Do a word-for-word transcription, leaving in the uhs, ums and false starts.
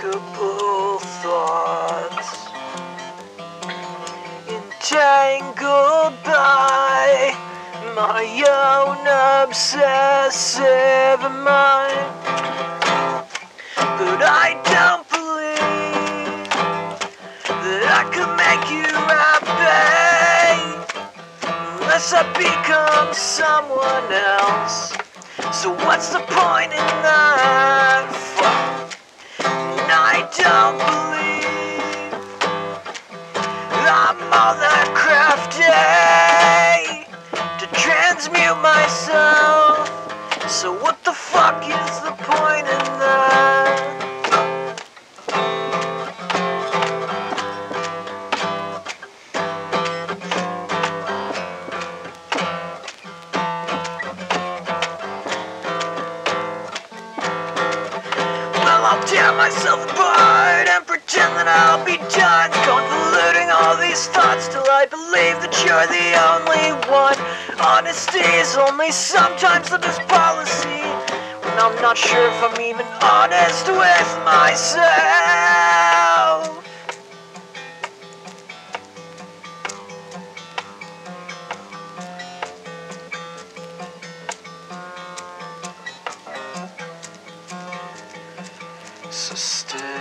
inextricable thoughts, entangled by my own obsessive mind. But I don't believe that I could make you happy unless I become someone else. So what's the point in that? Fuck. And I don't believe I'm all that crafty to transmute myself. So what the fuck is the point in that? I'll tear myself apart and pretend that I'll be done, convoluting all these thoughts till I believe that you're the only one. Honesty is only sometimes the best policy, when I'm not sure if I'm even honest with myself. So stay